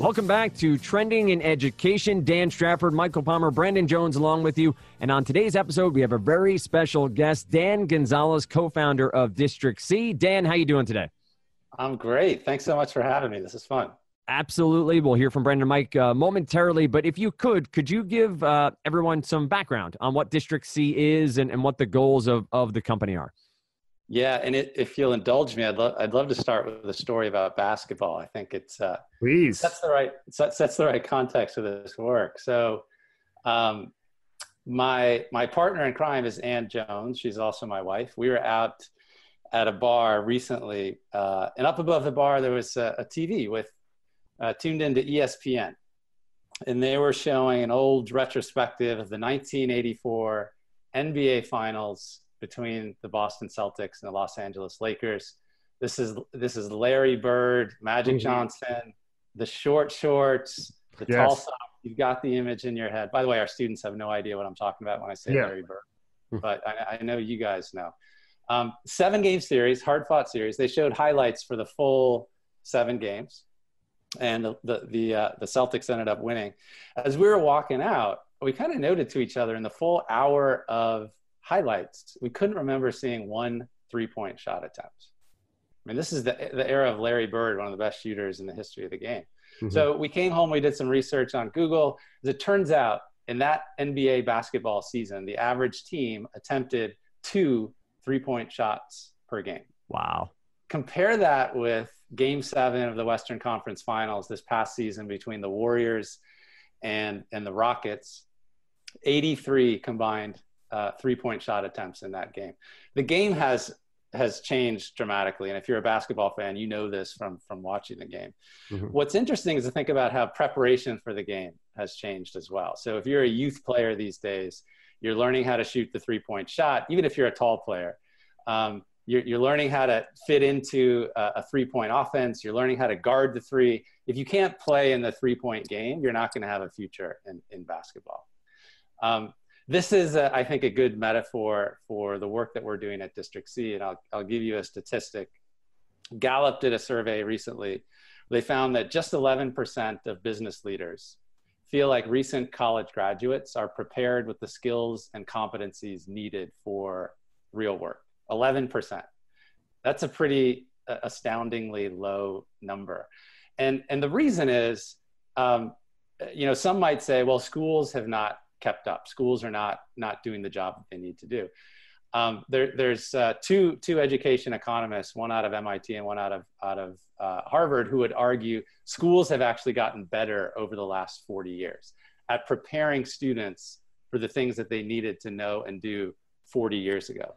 Welcome back to Trending in Education. Dan Strafford, Michael Palmer, Brandon Jones along with you. And on today's episode, we have a very special guest, Dan Gonzalez, co-founder of District C. Dan, how you doing today? I'm great. Thanks so much for having me. This is fun. Absolutely. We'll hear from Brandon and Mike momentarily. But if you could you give everyone some background on what District C is and what the goals of the company are? Yeah, and if you'll indulge me, I'd love to start with a story about basketball. I think it's please sets the right context for this work. So, my partner in crime is Ann Jones. She's also my wife. We were out at a bar recently, and up above the bar there was a TV with tuned into ESPN, and they were showing an old retrospective of the 1984 NBA Finals between the Boston Celtics and the Los Angeles Lakers. This is Larry Bird, Magic Johnson, the short shorts, the tall socks. You've got the image in your head. By the way, our students have no idea what I'm talking about when I say Larry Bird, but I know you guys know. 7-game series, hard-fought series. They showed highlights for the full 7 games, and the Celtics ended up winning. As we were walking out, we kind of noted to each other in the full hour of highlights, we couldn't remember seeing one 3-point shot attempt. I mean, this is the era of Larry Bird, one of the best shooters in the history of the game. So we came home, we did some research on Google. As it turns out, in that NBA basketball season, the average team attempted 2 3-point shots per game. Wow. Compare that with Game 7 of the Western Conference Finals this past season between the Warriors and the Rockets. 83 combined 3-point shot attempts in that game. The game has changed dramatically, and if you're a basketball fan, you know this from watching the game. What's interesting is to think about how preparation for the game has changed as well. So if you're a youth player these days, you're learning how to shoot the 3-point shot. Even if you're a tall player, you're learning how to fit into a 3-point offense. You're learning how to guard the 3. If you can't play in the 3-point game, you're not going to have a future in basketball. This is, I think, a good metaphor for the work that we're doing at District C, and I'll give you a statistic. Gallup did a survey recently. They found that just 11% of business leaders feel like recent college graduates are prepared with the skills and competencies needed for real work. 11%. That's a pretty astoundingly low number. And the reason is, some might say, well, schools have not kept up. Schools are not doing the job that they need to do. There's two education economists, one out of MIT and one out of Harvard, who would argue schools have actually gotten better over the last 40 years at preparing students for the things that they needed to know and do 40 years ago.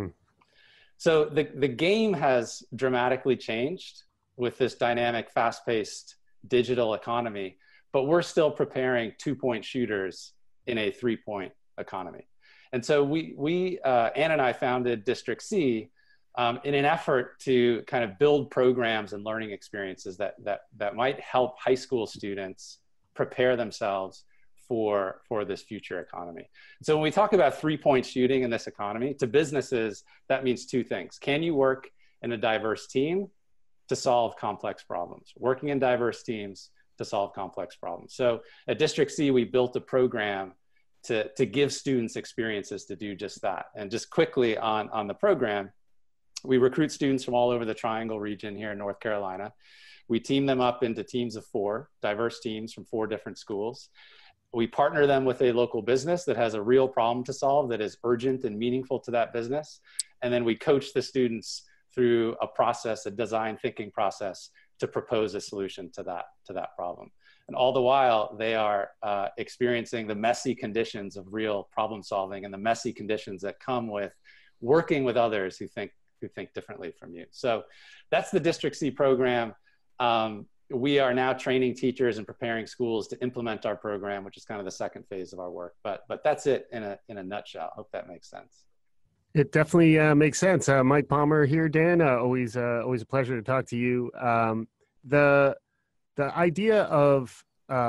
So the game has dramatically changed with this dynamic, fast-paced digital economy, but we're still preparing 2-point shooters in a 3-point economy. And so Ann and I founded District C in an effort to kind of build programs and learning experiences that might help high school students prepare themselves for this future economy. So when we talk about 3-point shooting in this economy, to businesses, that means 2 things. Can you work in a diverse team to solve complex problems? Working in diverse teams to solve complex problems. So at District C, we built a program to give students experiences to do just that. And just quickly on the program, we recruit students from all over the Triangle region here in North Carolina. We team them up into teams of 4, diverse teams from 4 different schools. We partner them with a local business that has a real problem to solve that is urgent and meaningful to that business. And then we coach the students through a process, a design thinking process, to propose a solution to that problem. And all the while, they are experiencing the messy conditions of real problem solving and the messy conditions that come with working with others who think differently from you. So that's the District C program. We are now training teachers and preparing schools to implement our program, which is kind of the second phase of our work. But that's it in a nutshell. Hope that makes sense. It definitely makes sense. Mike Palmer here, Dan. Always a pleasure to talk to you. The idea of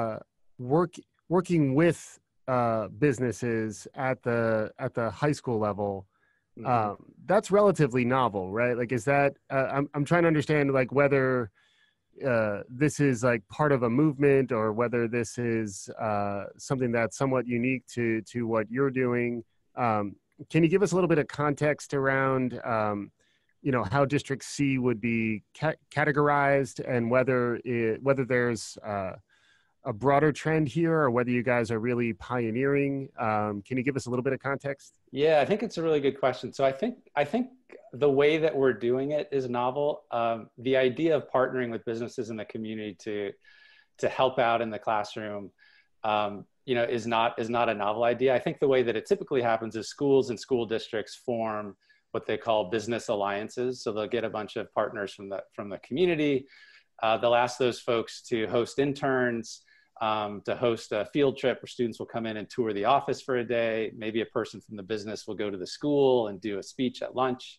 working with businesses at the high school level, that's relatively novel, right? Like, is that I'm trying to understand, like, whether this is like part of a movement, or whether this is something that's somewhat unique to what you're doing. Can you give us a little bit of context around, how District C would be categorized, and whether there's a broader trend here, or whether you guys are really pioneering? Can you give us a little bit of context? Yeah, I think it's a really good question. So I think the way that we're doing it is novel. The idea of partnering with businesses in the community to help out in the classroom, is not a novel idea. I think the way that it typically happens is schools and school districts form what they call business alliances. So they'll get a bunch of partners from the community. They'll ask those folks to host interns, to host a field trip where students will come in and tour the office for a day. Maybe a person from the business will go to the school and do a speech at lunch.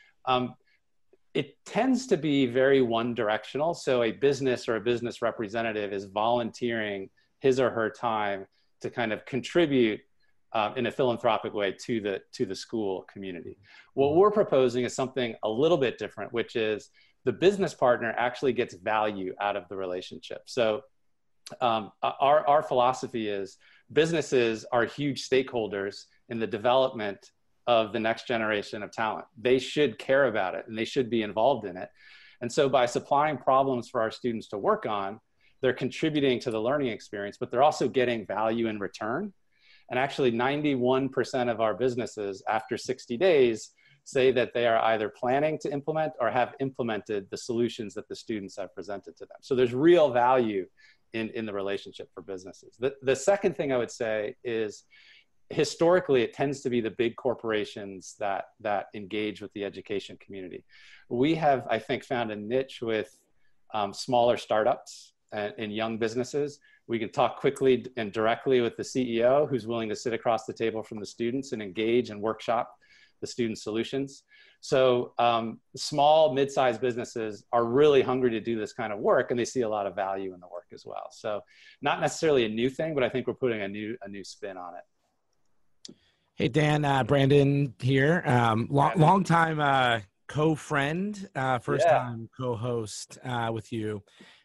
It tends to be very one-directional. So a business or a business representative is volunteering his or her time to kind of contribute in a philanthropic way to the school community. What we're proposing is something a little bit different, which is the business partner actually gets value out of the relationship. So our philosophy is businesses are huge stakeholders in the development of the next generation of talent. They should care about it and they should be involved in it. And so by supplying problems for our students to work on, they're contributing to the learning experience, but they're also getting value in return. And actually 91% of our businesses after 60 days say that they are either planning to implement or have implemented the solutions that the students have presented to them. So there's real value in the relationship for businesses. The second thing I would say is, historically, it tends to be the big corporations that engage with the education community. We have, I think, found a niche with smaller startups and young businesses. We can talk quickly and directly with the CEO who's willing to sit across the table from the students and engage and workshop the student solutions. So small, mid-sized businesses are really hungry to do this kind of work, and they see a lot of value in the work as well. So not necessarily a new thing, but I think we're putting a new spin on it. Hey, Dan, Brandon here. Long time co-friend, first time co-host with you.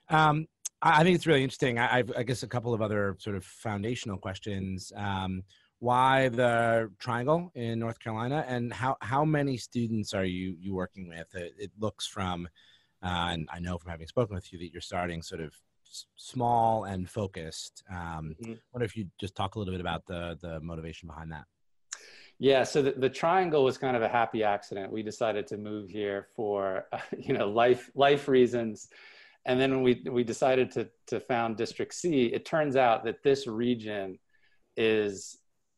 I think it's really interesting. I guess a couple of other sort of foundational questions. Why the Triangle in North Carolina, and how many students are you working with? It looks from, and I know from having spoken with you, that you're starting sort of small and focused. Wonder if you'd just talk a little bit about the motivation behind that. Yeah, so the Triangle was kind of a happy accident. We decided to move here for life reasons. And then when we decided to found District C, it turns out that this region is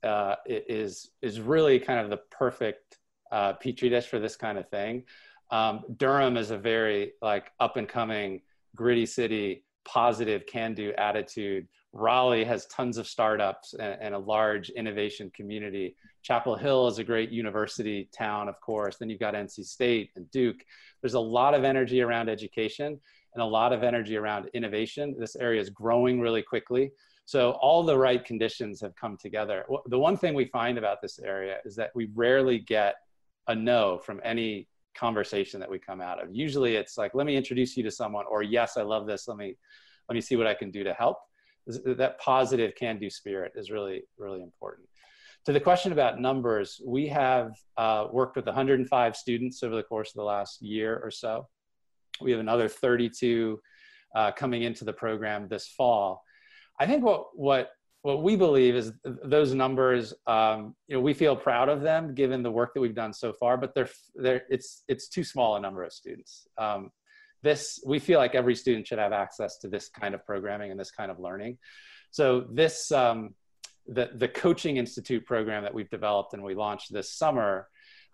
really kind of the perfect petri dish for this kind of thing. Durham is a very up and coming, gritty city, positive can-do attitude. Raleigh has tons of startups and a large innovation community. Chapel Hill is a great university town, of course. Then you've got NC State and Duke. There's a lot of energy around education and a lot of energy around innovation. This area is growing really quickly. So all the right conditions have come together. The one thing we find about this area is that we rarely get a no from any conversation that we come out of. Usually it's like, let me introduce you to someone, or yes, I love this. Let me see what I can do to help. That positive can-do spirit is really, really important. To the question about numbers, we have worked with 105 students over the course of the last year or so. We have another 32 coming into the program this fall. I think what we believe is those numbers, we feel proud of them given the work that we've done so far, but it's too small a number of students. We feel like every student should have access to this kind of programming and this kind of learning. So this, the Coaching Institute program that we've developed and we launched this summer,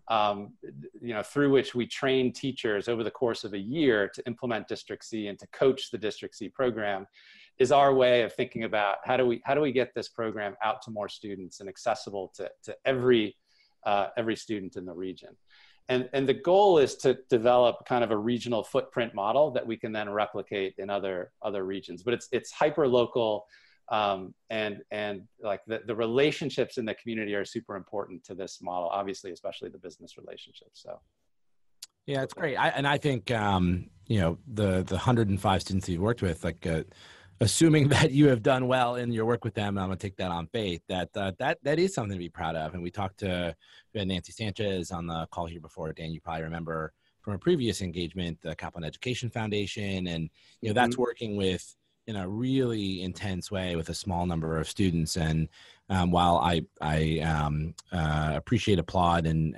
through which we train teachers over the course of a year to implement District C and to coach the District C program, is our way of thinking about how do we get this program out to more students and accessible to every student in the region. And the goal is to develop kind of a regional footprint model that we can then replicate in other regions. But it's hyper local, and like the relationships in the community are super important to this model, obviously, especially the business relationships. So. Yeah, it's great. I think, you know, the 105 students that you worked with, like, assuming that you have done well in your work with them, and I'm going to take that on faith, that is something to be proud of. And we talked to Nancy Sanchez on the call here before. Dan, you probably remember from a previous engagement, the Kaplan Education Foundation. And, you know, that's working with, in a really intense way with a small number of students. And while I appreciate, applaud, and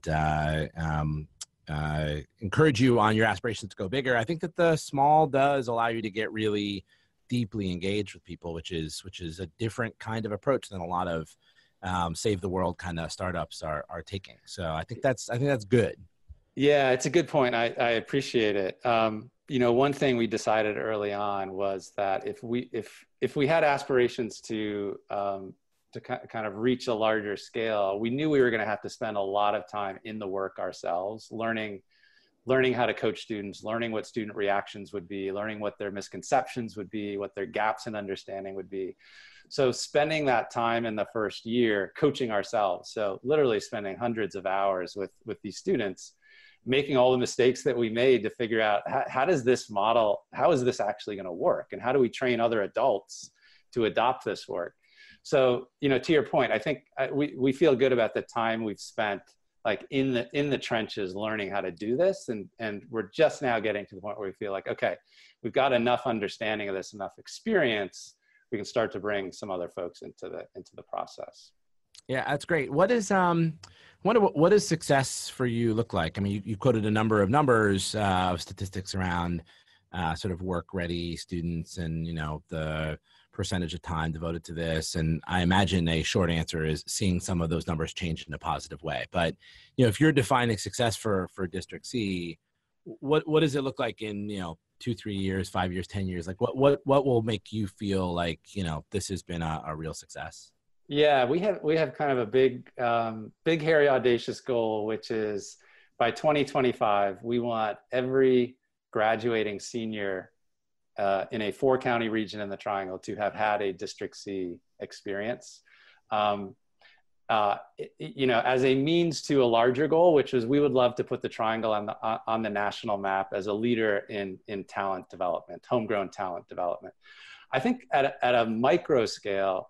encourage you on your aspirations to go bigger, I think that the small does allow you to get really deeply engaged with people, which is a different kind of approach than a lot of save the world kind of startups are taking. So I think that's good. Yeah, it's a good point. I appreciate it. You know, one thing we decided early on was that if we had aspirations to kind of reach a larger scale, we knew we were going to have to spend a lot of time in the work ourselves, learning how to coach students, learning what student reactions would be, learning what their misconceptions would be, what their gaps in understanding would be. So spending that time in the first year coaching ourselves, so literally spending hundreds of hours with these students, making all the mistakes that we made to figure out how is this actually going to work? And how do we train other adults to adopt this work? So, you know, to your point, I think we feel good about the time we've spent like in the trenches learning how to do this. And we're just now getting to the point where we feel like, okay, we've got enough understanding of this, enough experience, we can start to bring some other folks into the process. Yeah, that's great. What does success for you look like? I mean, you quoted a number of numbers of statistics around sort of work-ready students and, you know, the percentage of time devoted to this. And I imagine a short answer is seeing some of those numbers change in a positive way. But, you know, if you're defining success for District C, what does it look like in, you know, 2-3 years, 5 years, 10 years? Like what will make you feel like, you know, this has been a real success? Yeah, we have kind of a big, hairy, audacious goal, which is by 2025, we want every graduating senior in a 4-county region in the Triangle to have had a District C experience. You know, as a means to a larger goal, which is we would love to put the Triangle on the national map as a leader in talent development, homegrown talent development. I think at a micro scale,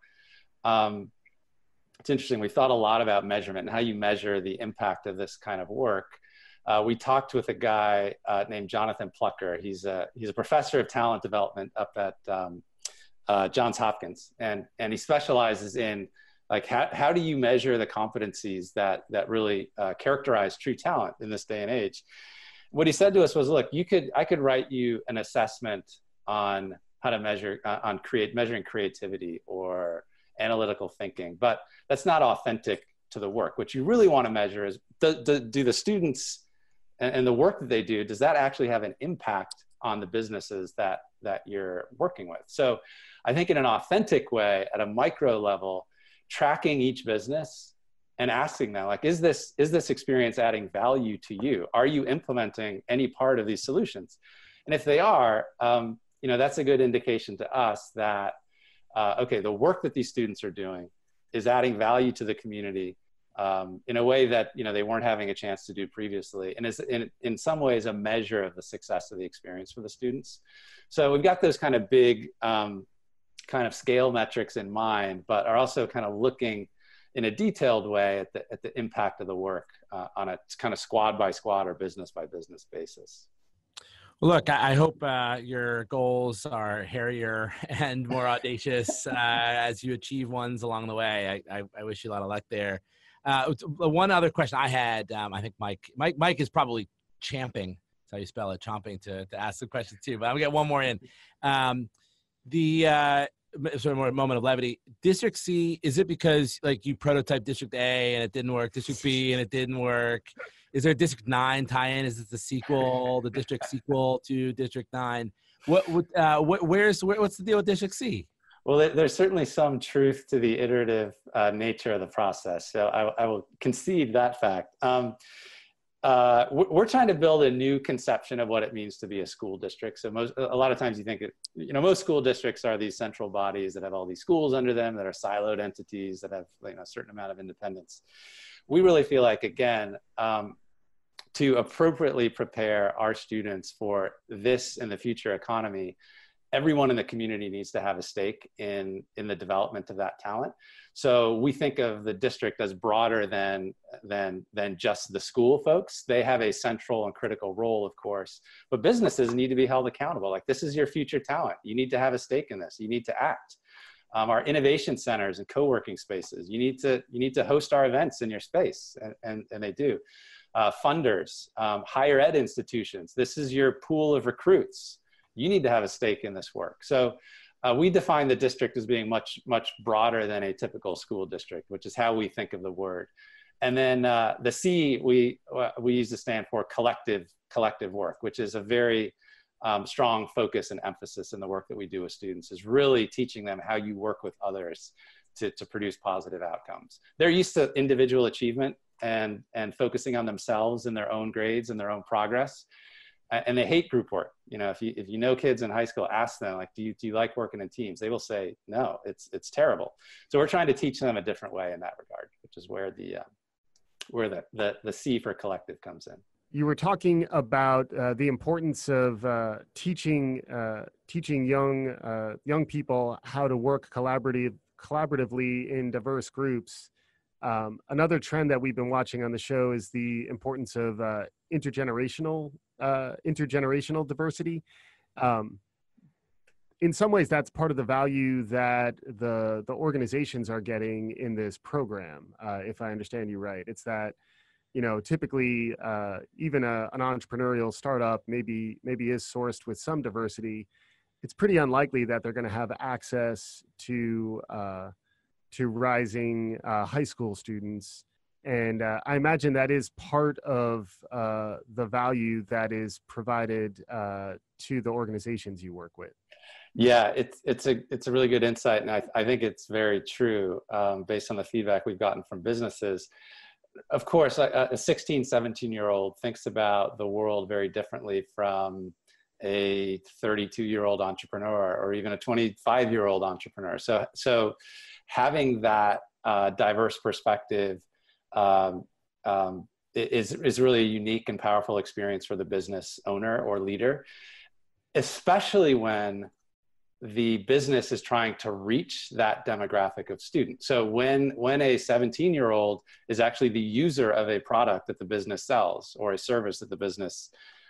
it's interesting. We thought a lot about measurement and how you measure the impact of this kind of work. We talked with a guy named Jonathan Plucker. He's a professor of talent development up at Johns Hopkins, and he specializes in like how do you measure the competencies that really characterize true talent in this day and age. What he said to us was, look, I could write you an assessment on how to measure measuring creativity or analytical thinking, but that's not authentic to the work. What you really want to measure is do the students and the work that they do, does that actually have an impact on the businesses that you're working with? So I think in an authentic way, at a micro level, tracking each business and asking them, like, is this experience adding value to you? Are you implementing any part of these solutions? And if they are, you know, that's a good indication to us that okay, the work that these students are doing is adding value to the community in a way that, you know, they weren't having a chance to do previously, and is in some ways a measure of the success of the experience for the students. So we've got those kind of big kind of scale metrics in mind, but are also kind of looking in a detailed way at the impact of the work on a kind of squad by squad or business by business basis. Look, I hope your goals are hairier and more audacious as you achieve ones along the way. I wish you a lot of luck there. One other question I had, I think Mike is probably champing, that's how you spell it, chomping to ask the question too, but I'm gonna get one more in. Sort of more moment of levity. District C, is it because like you prototyped District A and it didn't work, District B and it didn't work? Is there a District 9 tie-in? Is it the sequel, the District sequel to District 9? What's the deal with District C? Well, there's certainly some truth to the iterative nature of the process. So I will concede that fact. We're trying to build a new conception of what it means to be a school district. So a lot of times you think, most school districts are these central bodies that have all these schools under them that are siloed entities that have a certain amount of independence. We really feel like, again, to appropriately prepare our students for this and the future economy, everyone in the community needs to have a stake in the development of that talent. So we think of the district as broader than just the school folks. They have a central and critical role, of course, but businesses need to be held accountable. Like, this is your future talent. You need to have a stake in this. You need to act. Our innovation centers and co-working spaces, you need to host our events in your space, and they do. Funders, higher ed institutions, this is your pool of recruits. You need to have a stake in this work. So we define the district as being much, much broader than a typical school district, which is how we think of the word. And then the C, we use to stand for collective work, which is a very strong focus and emphasis in the work that we do with students, is really teaching them how you work with others to produce positive outcomes. They're used to individual achievement and focusing on themselves and their own grades and their own progress. And they hate group work. You know, if you know kids in high school, ask them, like, do you like working in teams? They will say, no, it's terrible. So we're trying to teach them a different way in that regard, which is where the C for collective comes in. You were talking about the importance of teaching young people how to work collaboratively in diverse groups. Another trend that we've been watching on the show is the importance of intergenerational diversity. In some ways, that's part of the value that the organizations are getting in this program. If I understand you right, it's that, you know, typically even an entrepreneurial startup maybe is sourced with some diversity. It's pretty unlikely that they're going to have access to rising high school students. And I imagine that is part of the value that is provided to the organizations you work with. Yeah, it's a really good insight. And I think it's very true based on the feedback we've gotten from businesses. Of course, a 16, 17-year-old thinks about the world very differently from a 32-year-old entrepreneur or even a 25-year-old entrepreneur. So having that diverse perspective is really a unique and powerful experience for the business owner or leader, especially when the business is trying to reach that demographic of students. So when a 17-year-old is actually the user of a product that the business sells or a service that the business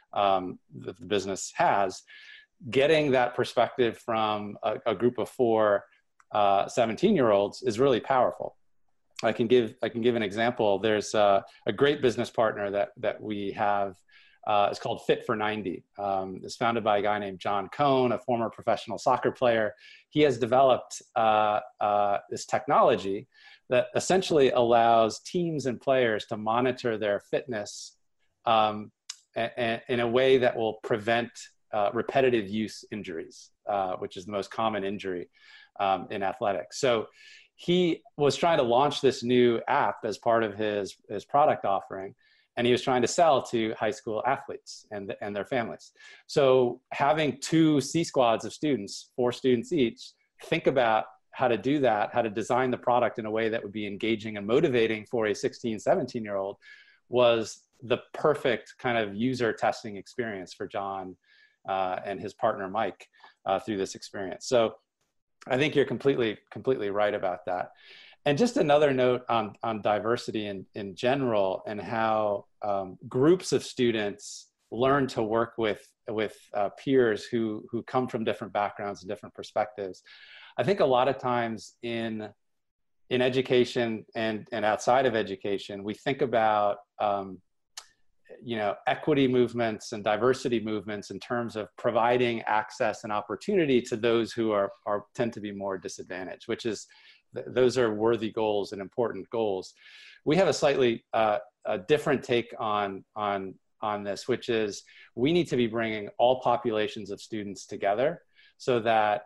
has, getting that perspective from a group of 4 17-year-olds is really powerful. I can give an example. There's a great business partner that we have. It's called Fit for 90. It's founded by a guy named John Cohn, a former professional soccer player. He has developed this technology that essentially allows teams and players to monitor their fitness in a way that will prevent repetitive use injuries, which is the most common injury in athletics. So he was trying to launch this new app as part of his product offering, and he was trying to sell to high school athletes and their families. So having 2 C squads of students, 4 students each, think about how to do that, how to design the product in a way that would be engaging and motivating for a 16, 17-year-old was the perfect kind of user testing experience for John and his partner, Mike, through this experience. So I think you're completely right about that. And just another note on diversity in general and how groups of students learn to work with peers who come from different backgrounds and different perspectives. I think a lot of times in education and outside of education, we think about equity movements and diversity movements in terms of providing access and opportunity to those who tend to be more disadvantaged, which is, those are worthy goals and important goals. We have a slightly different take on this, which is we need to be bringing all populations of students together so that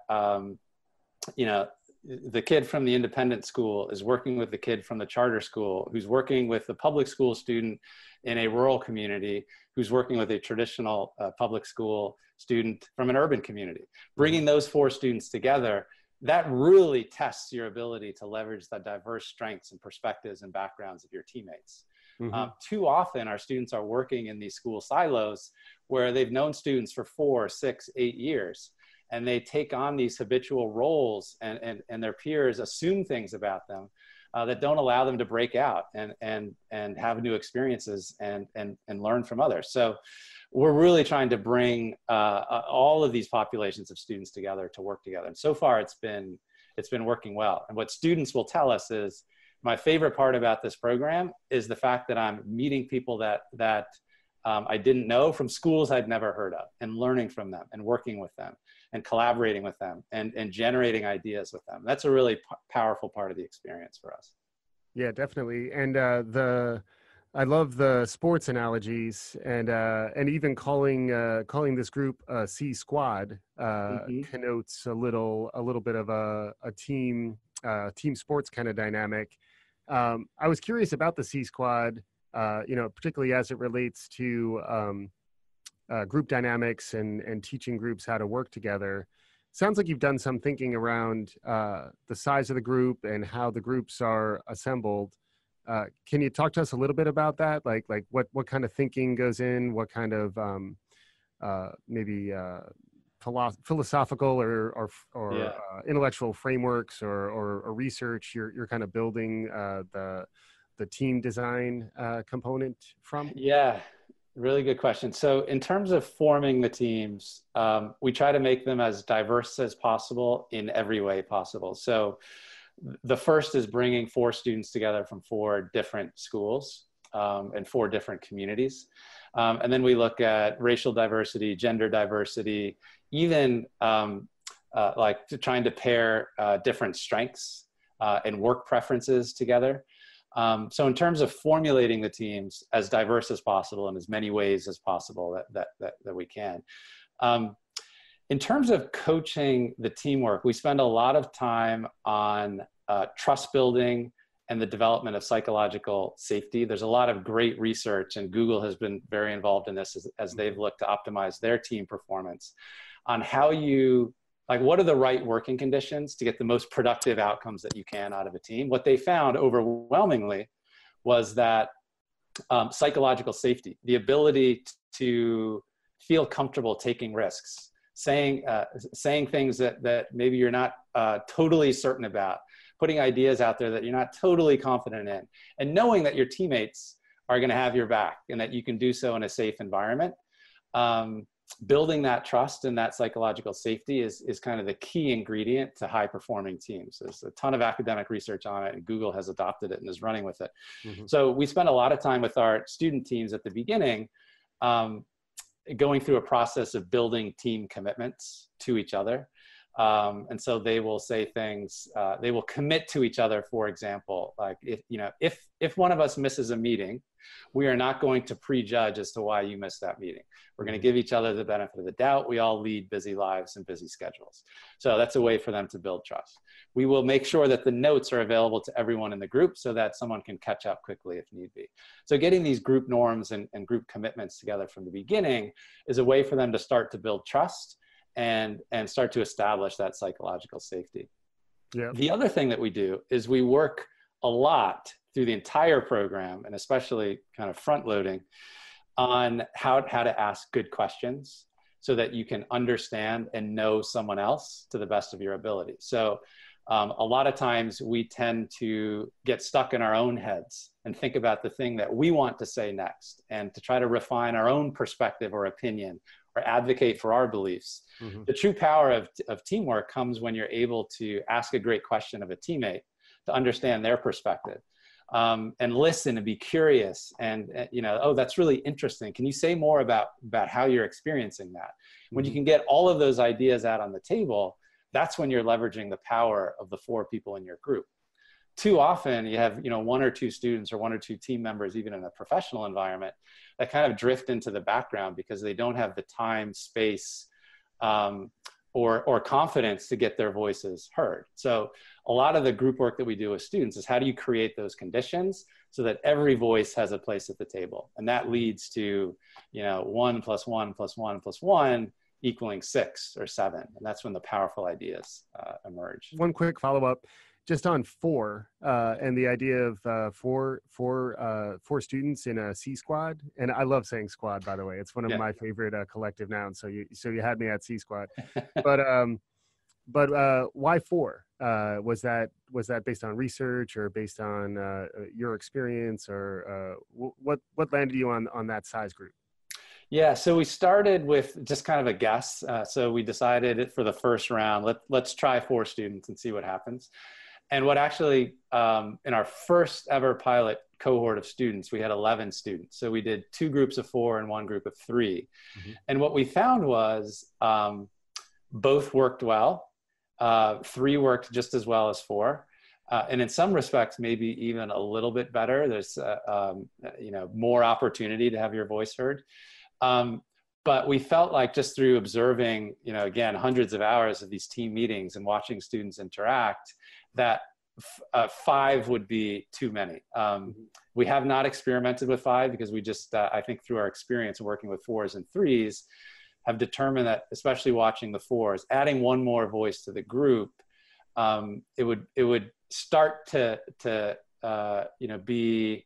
the kid from the independent school is working with the kid from the charter school, who's working with the public school student in a rural community, who's working with a traditional public school student from an urban community. Bringing those 4 students together, that really tests your ability to leverage the diverse strengths and perspectives and backgrounds of your teammates. Too often our students are working in these school silos where they've known students for 4, 6, 8 years, and they take on these habitual roles, and their peers assume things about them that don't allow them to break out and have new experiences and learn from others. So we're really trying to bring all of these populations of students together to work together. And so far it's been working well. And what students will tell us is, my favorite part about this program is the fact that I'm meeting people that I didn't know from schools I'd never heard of, and learning from them and working with them and collaborating with them and generating ideas with them. That's a really powerful part of the experience for us. Yeah, definitely. And I love the sports analogies, and even calling this group a C squad connotes a little bit of a team sports kind of dynamic. I was curious about the C squad, particularly as it relates to group dynamics and teaching groups how to work together. Sounds like you've done some thinking around the size of the group and how the groups are assembled. Can you talk to us a little bit about that? Like what kind of thinking goes in? What kind of maybe philosophical or intellectual frameworks or research you're kind of building the team design component from? Yeah, really good question. So in terms of forming the teams, we try to make them as diverse as possible in every way possible. So the first is bringing 4 students together from 4 different schools and 4 different communities. And then we look at racial diversity, gender diversity, even like trying to pair different strengths and work preferences together. So in terms of formulating the teams as diverse as possible in as many ways as possible that we can. In terms of coaching the teamwork, we spend a lot of time on trust building and the development of psychological safety. There's a lot of great research, and Google has been very involved in this as they've looked to optimize their team performance on how what are the right working conditions to get the most productive outcomes that you can out of a team. What they found overwhelmingly was that psychological safety, the ability to feel comfortable taking risks, saying things that maybe you're not totally certain about, putting ideas out there that you're not totally confident in, and knowing that your teammates are going to have your back and that you can do so in a safe environment. Building that trust and that psychological safety is kind of the key ingredient to high performing teams. There's a ton of academic research on it, and Google has adopted it and is running with it. So we spend a lot of time with our student teams at the beginning, going through a process of building team commitments to each other. And so they will say things, they will commit to each other. For example, like if one of us misses a meeting, we are not going to prejudge as to why you missed that meeting. We're going to give each other the benefit of the doubt. We all lead busy lives and busy schedules. So that's a way for them to build trust. We will make sure that the notes are available to everyone in the group so that someone can catch up quickly if need be. So getting these group norms and group commitments together from the beginning is a way for them to start to build trust and start to establish that psychological safety. Yeah. The other thing that we do is we work a lot through the entire program, and especially kind of front loading, on how to ask good questions so that you can understand and know someone else to the best of your ability. So a lot of times we tend to get stuck in our own heads and think about the thing that we want to say next, and to try to refine our own perspective or opinion or advocate for our beliefs. Mm-hmm. The true power of teamwork comes when you're able to ask a great question of a teammate to understand their perspective, and listen and be curious and oh, that's really interesting. Can you say more about how you're experiencing that? Mm-hmm. When you can get all of those ideas out on the table, that's when you're leveraging the power of the 4 people in your group. Too often you have 1 or 2 students or 1 or 2 team members, even in a professional environment, that kind of drift into the background because they don't have the time, space, or confidence to get their voices heard. So a lot of the group work that we do with students is how do you create those conditions so that every voice has a place at the table? And that leads to 1 + 1 + 1 + 1 equaling 6 or 7. And that's when the powerful ideas emerge. One quick follow-up. just on four and the idea of four students in a C squad. And I love saying squad, by the way. It's one of my favorite collective nouns. So you had me at C squad, but why four? Was that based on research or based on your experience, or what landed you on that size group? Yeah, so we started with just kind of a guess. So we decided for the first round, let's try 4 students and see what happens. And what actually, in our first ever pilot cohort of students, we had 11 students. So we did 2 groups of 4 and 1 group of 3. Mm-hmm. And what we found was both worked well. 3 worked just as well as 4. And in some respects, maybe even a little bit better. There's more opportunity to have your voice heard. But we felt like just through observing, again, hundreds of hours of these team meetings and watching students interact, that 5 would be too many. We have not experimented with 5 because we just, I think through our experience working with 4s and 3s, have determined that, especially watching the 4s, adding one more voice to the group, it would start to be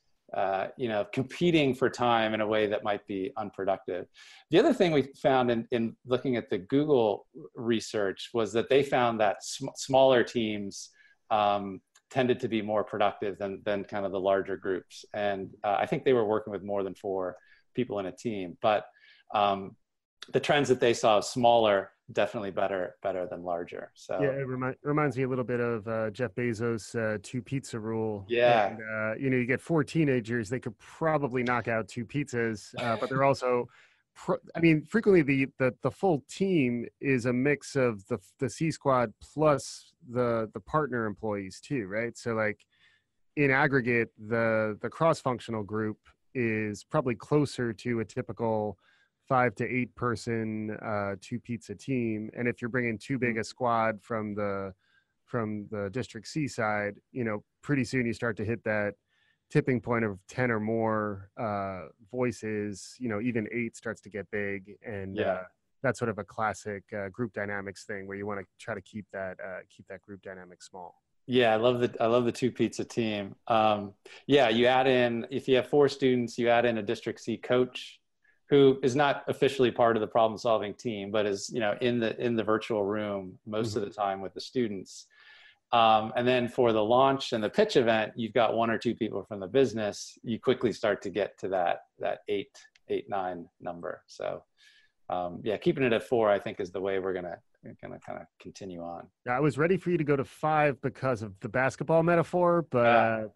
competing for time in a way that might be unproductive. The other thing we found in looking at the Google research was that they found that smaller teams tended to be more productive than kind of the larger groups. And I think they were working with more than 4 people in a team, but the trends that they saw, smaller, definitely better than larger. So yeah, it reminds me a little bit of Jeff Bezos' 2 pizza rule. Yeah. And, you get 4 teenagers, they could probably knock out 2 pizzas, but they're also, frequently the full team is a mix of the C squad plus the partner employees too, right? So like in aggregate, the cross-functional group is probably closer to a typical 5 to 8 person 2 pizza team. And if you're bringing too big a squad from the District C side, pretty soon you start to hit that tipping point of 10 or more voices. Even 8 starts to get big, and that's sort of a classic group dynamics thing where you want to try to keep that group dynamic small. Yeah, I love the 2 pizza team. You add in, if you have 4 students, you add in a District C coach who is not officially part of the problem solving team, but is, in the virtual room most of the time with the students. And then for the launch and the pitch event, you've got 1 or 2 people from the business. You quickly start to get to that 8, 9 number. So keeping it at 4, I think, is the way we're gonna kind of continue on. Yeah, I was ready for you to go to 5 because of the basketball metaphor, but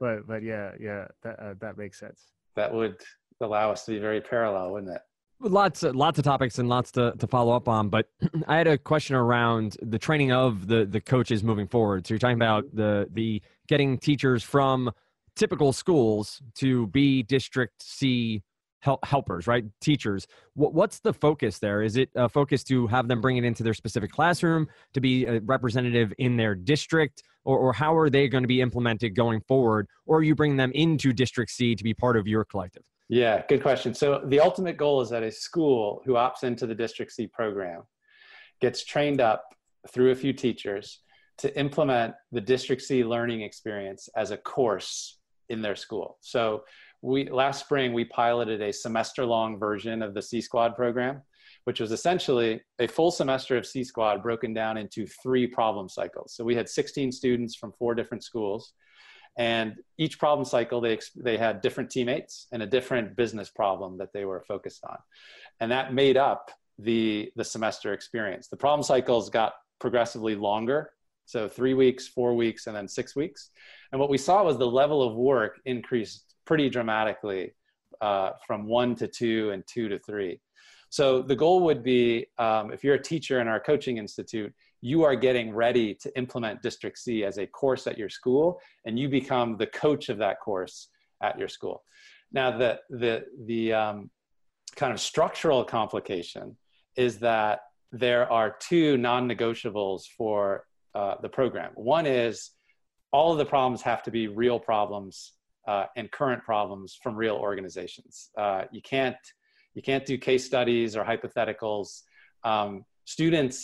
that makes sense. That would allow us to be very parallel, wouldn't it? Lots of topics and lots to follow up on, but I had a question around the training of the coaches moving forward. So you're talking about the getting teachers from typical schools to be District C helpers, right? Teachers. What's the focus there? Is it a focus to have them bring it into their specific classroom to be a representative in their district, or how are they going to be implemented going forward? Or are you bringing them into District C to be part of your collective? Yeah, good question. So the ultimate goal is that a school who opts into the District C program gets trained up through a few teachers to implement the District C learning experience as a course in their school. So last spring, we piloted a semester-long version of the C Squad program, which was essentially a full semester of C Squad broken down into 3 problem cycles. So we had 16 students from 4 different schools. And each problem cycle, they had different teammates and a different business problem that they were focused on. And that made up the semester experience. The problem cycles got progressively longer. So 3 weeks, 4 weeks, and then 6 weeks. And what we saw was the level of work increased pretty dramatically from 1 to 2 and 2 to 3. So the goal would be, if you're a teacher in our coaching institute, you are getting ready to implement District C as a course at your school, and you become the coach of that course at your school. Now, the kind of structural complication is that there are 2 non-negotiables for the program. One is all of the problems have to be real problems and current problems from real organizations. You can't do case studies or hypotheticals. Students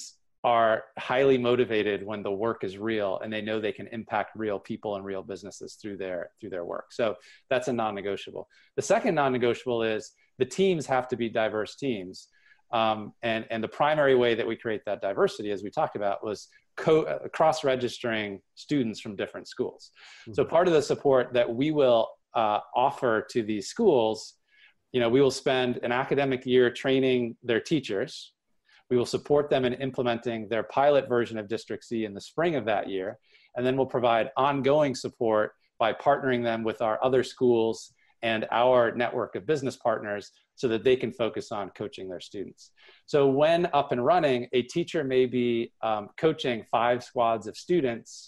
are highly motivated when the work is real and they know they can impact real people and real businesses through their work. So that's a non-negotiable. The second non-negotiable is the teams have to be diverse teams. And the primary way that we create that diversity, as we talked about, was cross-registering students from different schools. So part of the support that we will offer to these schools, we will spend an academic year training their teachers. We will support them in implementing their pilot version of District C in the spring of that year. And then we'll provide ongoing support by partnering them with our other schools and our network of business partners so that they can focus on coaching their students. So when up and running, a teacher may be coaching 5 squads of students,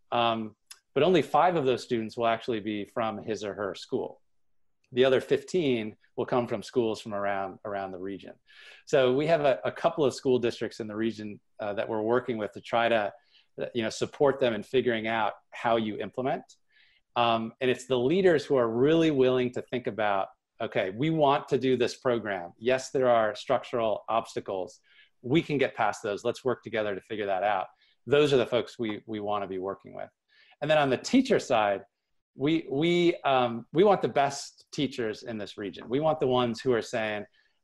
but only 5 of those students will actually be from his or her school. The other 15 will come from schools from around the region. So we have a couple of school districts in the region that we're working with to try to support them in figuring out how you implement. And it's the leaders who are really willing to think about, okay, we want to do this program. Yes, there are structural obstacles. We can get past those. Let's work together to figure that out. Those are the folks we want to be working with. And then on the teacher side, we want the best teachers in this region. We want the ones who are saying,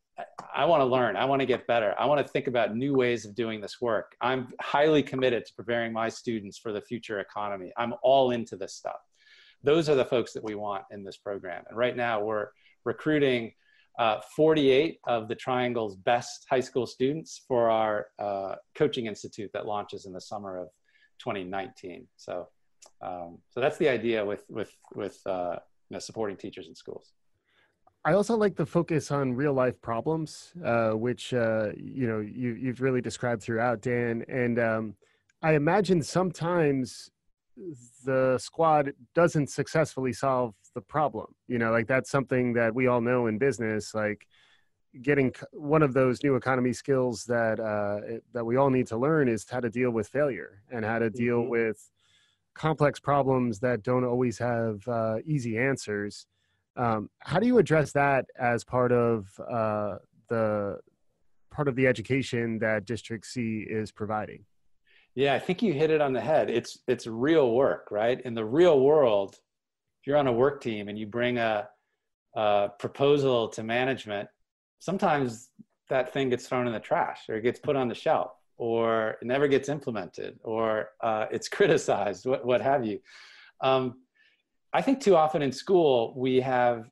I want to learn, I want to get better, I want to think about new ways of doing this work. I'm highly committed to preparing my students for the future economy. I'm all into this stuff. Those are the folks that we want in this program. And right now we're recruiting 48 of the Triangle's best high school students for our coaching institute that launches in the summer of 2019. So that's the idea with supporting teachers in schools. I also like the focus on real life problems, which you've really described throughout, Dan. And I imagine sometimes the squad doesn't successfully solve the problem. Like that's something that we all know in business. Like getting one of those new economy skills that we all need to learn is how to deal with failure and how to deal with complex problems that don't always have easy answers. How do you address that as part of the education that District C is providing? Yeah, I think you hit it on the head. It's real work, right? In the real world, if you're on a work team and you bring a proposal to management, sometimes that thing gets thrown in the trash or it gets put on the shelf or it never gets implemented or it's criticized, what have you. I think too often in school, we have,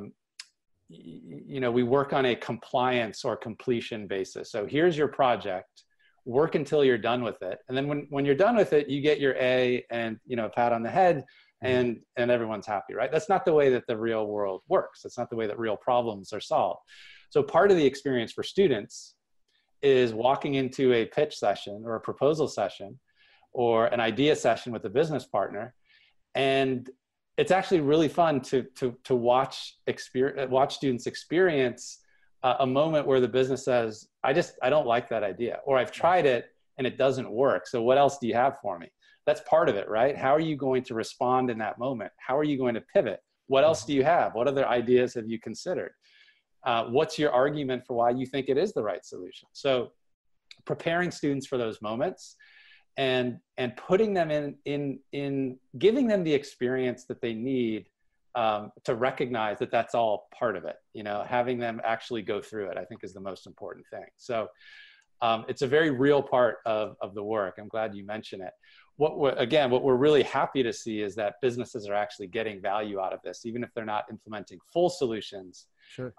we work on a compliance or completion basis. So here's your project, work until you're done with it. And then when you're done with it, you get your A and, a pat on the head and everyone's happy, right? That's not the way that the real world works. That's not the way that real problems are solved. So part of the experience for students is walking into a pitch session or a proposal session or an idea session with a business partner. And it's actually really fun to watch students experience a moment where the business says, I don't like that idea, or I've tried it and it doesn't work. So what else do you have for me? That's part of it, right? How are you going to respond in that moment? How are you going to pivot? What else do you have? What other ideas have you considered? What's your argument for why you think it is the right solution? So preparing students for those moments and putting them in giving them the experience that they need to recognize that that's all part of it. Having them actually go through it, I think, is the most important thing. So it's a very real part of the work. I'm glad you mentioned it. What we're really happy to see is that businesses are actually getting value out of this, even if they're not implementing full solutions. Sure.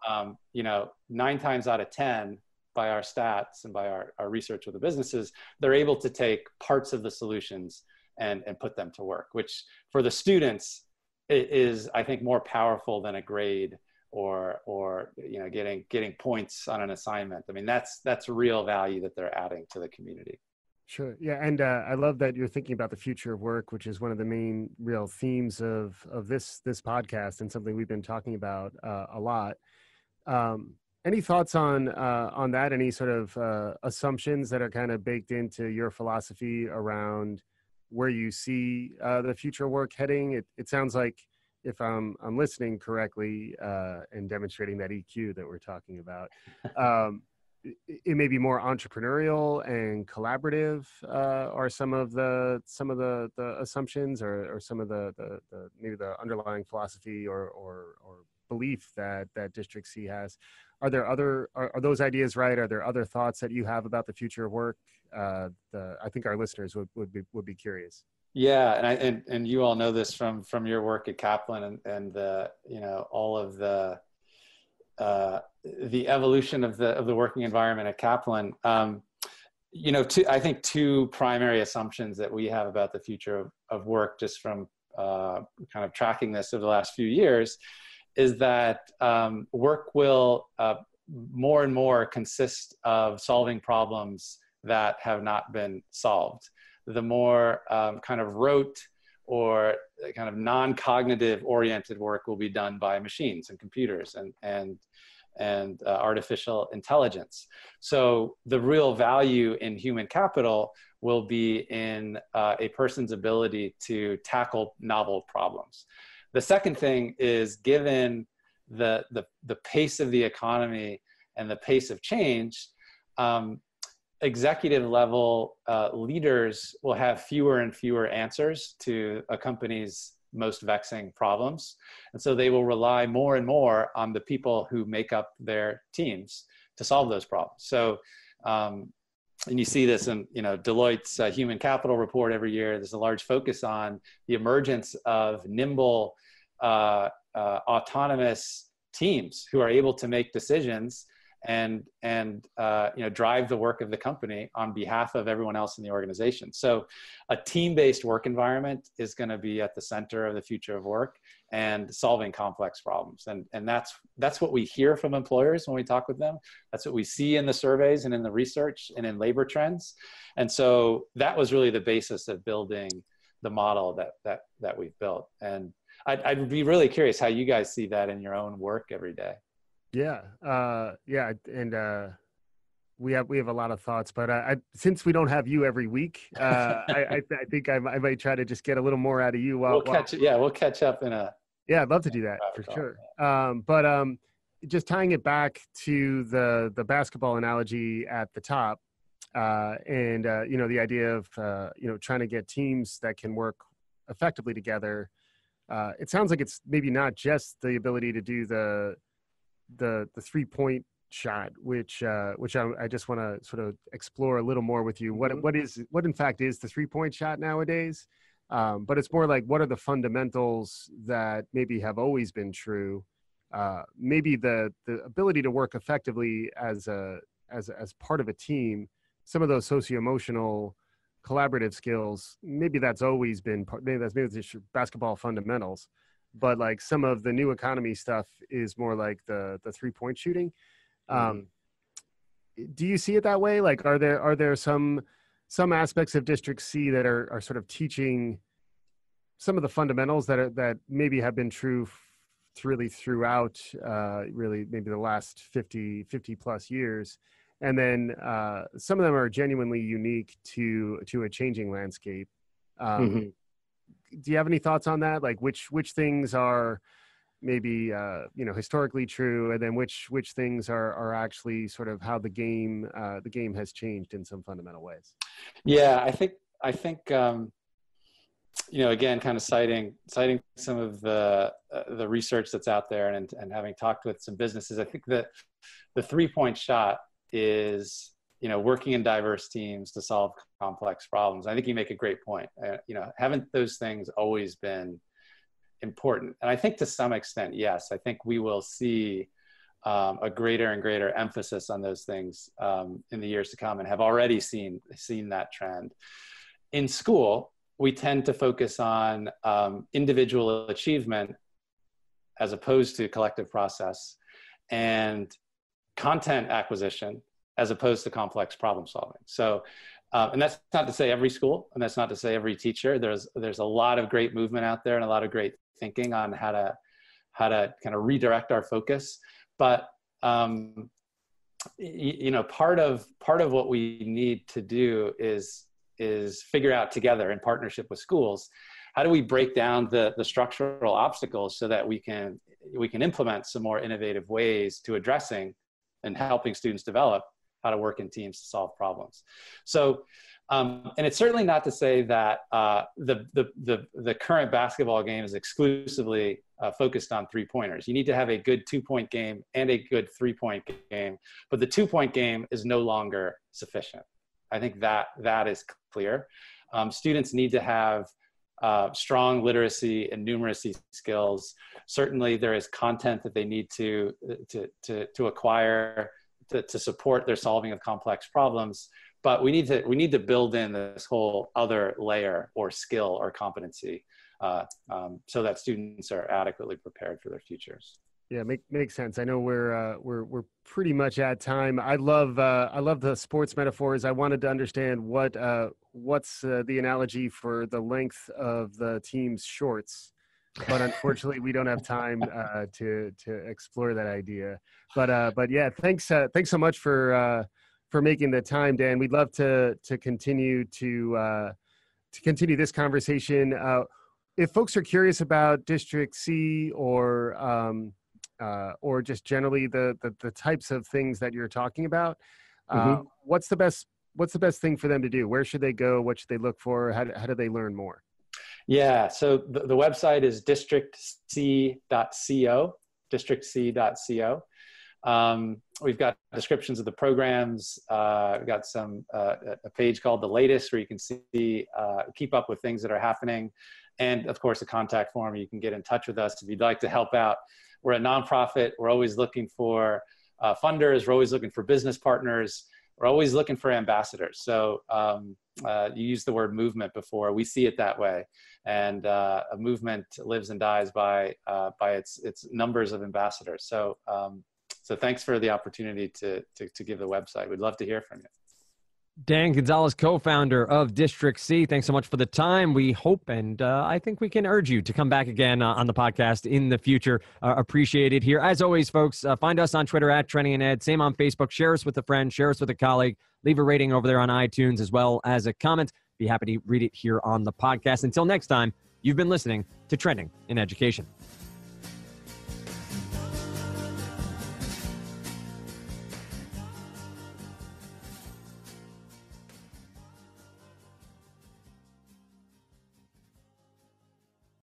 9 times out of 10, by our stats and by our research with the businesses, they're able to take parts of the solutions and put them to work, which for the students is, I think, more powerful than a grade or getting points on an assignment. I mean, that's real value that they're adding to the community. Sure. Yeah. And I love that you're thinking about the future of work, which is one of the main real themes of this podcast and something we've been talking about a lot. Any thoughts on that? Any sort of assumptions that are kind of baked into your philosophy around where you see the future of work heading? It sounds like, if I'm listening correctly and demonstrating that EQ that we're talking about, it may be more entrepreneurial and collaborative, are some of the assumptions, or some of the maybe the underlying philosophy or belief that District C has. Are there are those ideas right? Are there other thoughts that you have about the future of work? I think our listeners would be curious. Yeah, and you all know this from your work at Kaplan, and all of the evolution of the working environment at Kaplan. I think two primary assumptions that we have about the future of work, just from kind of tracking this over the last few years, is that work will more and more consist of solving problems that have not been solved. The more kind of rote or kind of non-cognitive oriented work will be done by machines and computers and artificial intelligence. So the real value in human capital will be in a person's ability to tackle novel problems. The second thing is, given the pace of the economy and the pace of change, executive level leaders will have fewer and fewer answers to a company's most vexing problems. And so they will rely more and more on the people who make up their teams to solve those problems. So, and you see this in Deloitte's human capital report every year. There's a large focus on the emergence of nimble, autonomous teams who are able to make decisions and drive the work of the company on behalf of everyone else in the organization. So a team-based work environment is going to be at the center of the future of work and solving complex problems. And that's what we hear from employers when we talk with them. That's what we see in the surveys and in the research and in labor trends. And so that was really the basis of building the model that we've built. And I'd be really curious how you guys see that in your own work every day. Yeah. And we have a lot of thoughts, but since we don't have you every week, I think I might try to just get a little more out of you. We'll catch up in a. Yeah, I'd love to do that for sure. But just tying it back to the basketball analogy at the top, and the idea of trying to get teams that can work effectively together. It sounds like it's maybe not just the ability to do the 3-point shot, which I just want to sort of explore a little more with you. What in fact is the 3-point shot nowadays? But it's more like, what are the fundamentals that maybe have always been true? Maybe the ability to work effectively as part of a team. Some of those socio-emotional collaborative skills, maybe that's always been maybe that's just basketball fundamentals. But like some of the new economy stuff is more like the 3-point shooting. Do you see it that way? Like, are there some aspects of District C that are sort of teaching some of the fundamentals that maybe have been true really throughout really maybe the last 50 plus years, and then some of them are genuinely unique to a changing landscape? Do you have any thoughts on that? Like which things are maybe historically true, and then which things are actually sort of how the game has changed in some fundamental ways? Yeah, I think again, kind of citing some of the research that's out there, and having talked with some businesses, I think that the 3-point shot is working in diverse teams to solve complex problems. I think you make a great point. Haven't those things always been important? And I think to some extent, yes. I think we will see a greater and greater emphasis on those things in the years to come, and have already seen that trend. In school, we tend to focus on individual achievement as opposed to collective process, and content acquisition as opposed to complex problem solving. So, and that's not to say every school, and that's not to say every teacher. There's a lot of great movement out there and a lot of great thinking on how to kind of redirect our focus. But part of what we need to do is figure out together in partnership with schools, how do we break down the structural obstacles so that we can implement some more innovative ways to addressing and helping students develop how to work in teams to solve problems. So, and it's certainly not to say that the current basketball game is exclusively focused on three-pointers. You need to have a good 2-point game and a good 3-point game, but the 2-point game is no longer sufficient. I think that is clear. Students need to have strong literacy and numeracy skills. Certainly there is content that they need to acquire to support their solving of complex problems, but we need to build in this whole other layer or skill or competency so that students are adequately prepared for their futures. Yeah, makes sense. I know we're pretty much at time. I love the sports metaphors. I wanted to understand what's the analogy for the length of the team's shorts, but unfortunately we don't have time to explore that idea. But yeah, thanks so much for making the time, Dan. We'd love to continue to continue this conversation. If folks are curious about District C or just generally the types of things that you're talking about, what's the best thing for them to do? Where should they go? What should they look for? How do they learn more? Yeah, so the website is districtc.co, districtc.co. We've got descriptions of the programs. We've got a page called The Latest where you can see, keep up with things that are happening. And of course, a contact form. You can get in touch with us if you'd like to help out. We're a nonprofit. We're always looking for funders. We're always looking for business partners. We're always looking for ambassadors. So you used the word movement before. We see it that way. And a movement lives and dies by its numbers of ambassadors. So thanks for the opportunity to give the website. We'd love to hear from you. Dan Gonzalez, co-founder of District C. Thanks so much for the time. We hope, and I think we can urge you to come back again on the podcast in the future. Appreciate it here. As always, folks, find us on Twitter at Trending and Ed. Same on Facebook. Share us with a friend. Share us with a colleague. Leave a rating over there on iTunes as well as a comment. Be happy to read it here on the podcast. Until next time, you've been listening to Trending in Education.